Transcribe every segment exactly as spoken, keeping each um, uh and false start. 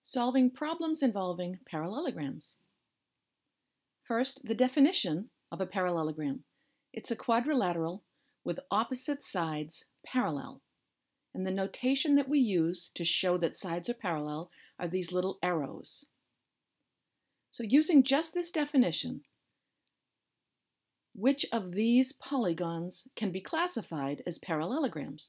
Solving problems involving parallelograms. First, the definition of a parallelogram. It's a quadrilateral with opposite sides parallel. And the notation that we use to show that sides are parallel are these little arrows. So using just this definition, which of these polygons can be classified as parallelograms?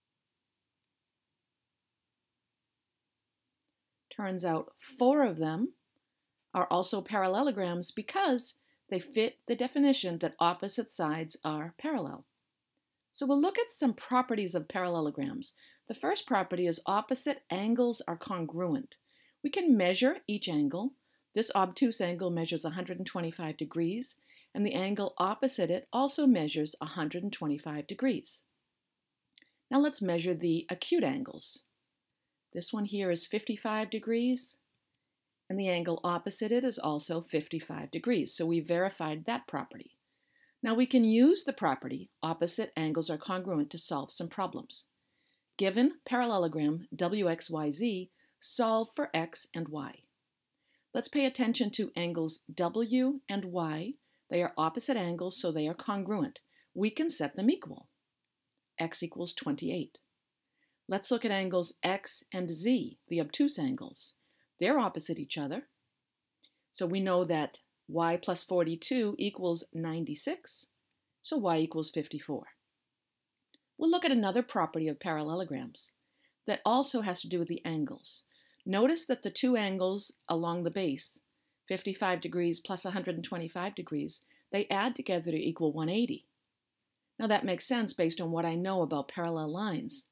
Turns out four of them are also parallelograms because they fit the definition that opposite sides are parallel. So we'll look at some properties of parallelograms. The first property is opposite angles are congruent. We can measure each angle. This obtuse angle measures one hundred twenty-five degrees, and the angle opposite it also measures one hundred twenty-five degrees. Now let's measure the acute angles. This one here is fifty-five degrees, and the angle opposite it is also fifty-five degrees. So we verified that property. Now we can use the property opposite angles are congruent to solve some problems. Given parallelogram W X Y Z, solve for x and y. Let's pay attention to angles W and Y. They are opposite angles, so they are congruent. We can set them equal. X equals twenty-eight. Let's look at angles X and Z, the obtuse angles. They're opposite each other. So we know that y plus forty-two equals ninety-six, so y equals fifty-four. We'll look at another property of parallelograms that also has to do with the angles. Notice that the two angles along the base, fifty-five degrees plus one hundred twenty-five degrees, they add together to equal one hundred eighty. Now that makes sense based on what I know about parallel lines.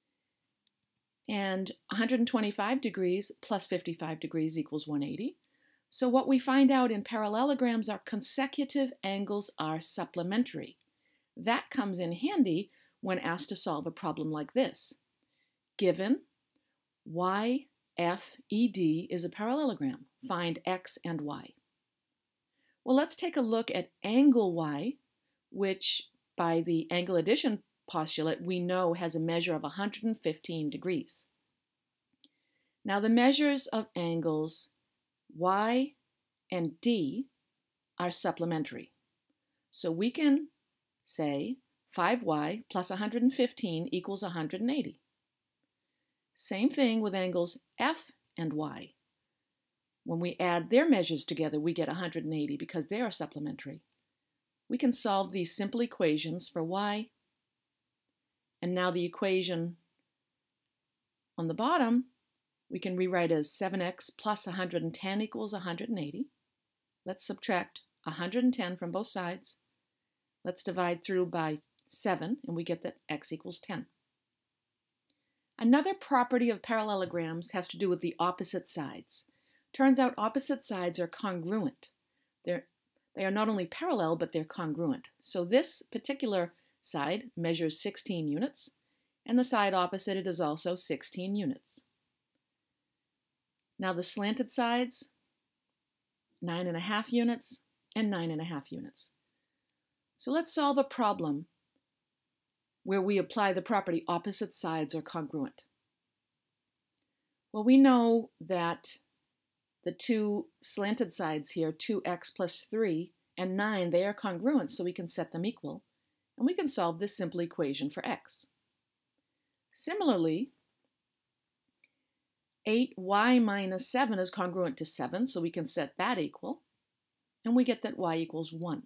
And one hundred twenty-five degrees plus fifty-five degrees equals one hundred eighty. So what we find out in parallelograms are consecutive angles are supplementary. That comes in handy when asked to solve a problem like this. Given Y F E D is a parallelogram, find x and y. Well, let's take a look at angle y, which by the angle addition postulate we know has a measure of one hundred fifteen degrees. Now the measures of angles y and d are supplementary. So we can say five y plus one hundred fifteen equals one hundred eighty. Same thing with angles f and y. When we add their measures together, we get one hundred eighty because they are supplementary. We can solve these simple equations for y. And now the equation on the bottom, we can rewrite as seven x plus one hundred ten equals one hundred eighty. Let's subtract one hundred ten from both sides. Let's divide through by seven, and we get that x equals ten. Another property of parallelograms has to do with the opposite sides. Turns out opposite sides are congruent. They're, they are not only parallel, but they're congruent. So this particular side measures sixteen units, and the side opposite it is also sixteen units. Now the slanted sides, nine and a half units and nine and a half units. So let's solve a problem where we apply the property opposite sides are congruent. Well, we know that the two slanted sides here, two x plus three and nine, they are congruent, so we can set them equal. And we can solve this simple equation for x. Similarly, eight y minus seven is congruent to seven, so we can set that equal. And we get that y equals one.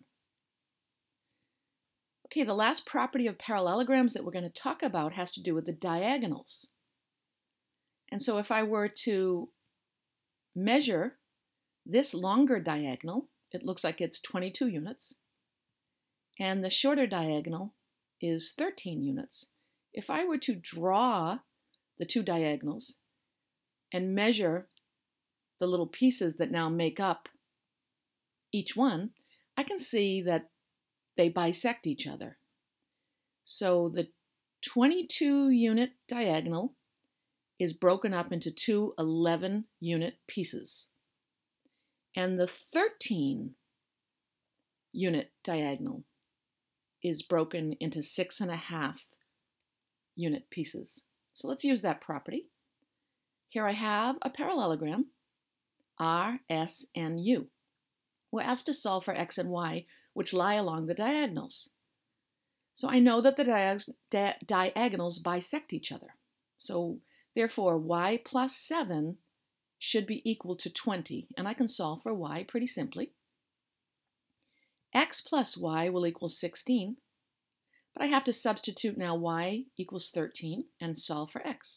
Okay, the last property of parallelograms that we're going to talk about has to do with the diagonals. And so if I were to measure this longer diagonal, it looks like it's twenty-two units, and the shorter diagonal is thirteen units. If I were to draw the two diagonals and measure the little pieces that now make up each one, I can see that they bisect each other. So the twenty-two unit diagonal is broken up into two eleven unit pieces. And the thirteen unit diagonal is broken into six and a half unit pieces. So let's use that property. Here I have a parallelogram, R, S, and U. We're asked to solve for x and y, which lie along the diagonals. So I know that the diag di diagonals bisect each other. So therefore, y plus seven should be equal to twenty, and I can solve for y pretty simply. X plus y will equal sixteen, but I have to substitute now y equals thirteen and solve for x.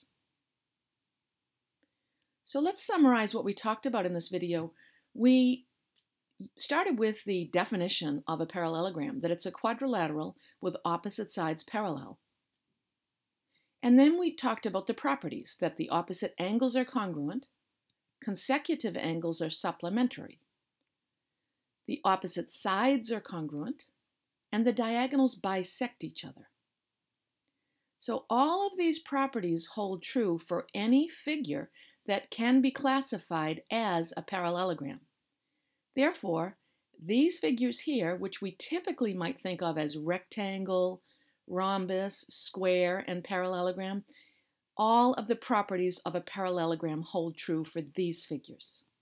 So let's summarize what we talked about in this video. We started with the definition of a parallelogram, that it's a quadrilateral with opposite sides parallel. And then we talked about the properties, that the opposite angles are congruent, consecutive angles are supplementary, the opposite sides are congruent, and the diagonals bisect each other. So all of these properties hold true for any figure that can be classified as a parallelogram. Therefore, these figures here, which we typically might think of as rectangle, rhombus, square, and parallelogram, all of the properties of a parallelogram hold true for these figures.